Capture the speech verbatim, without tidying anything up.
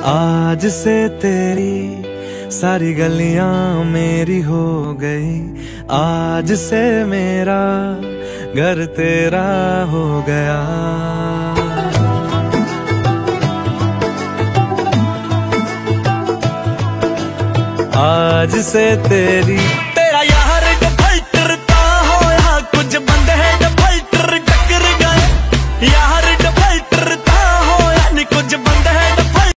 आज से तेरी सारी गलियां मेरी हो गई, आज से मेरा घर तेरा हो गया। आज से तेरी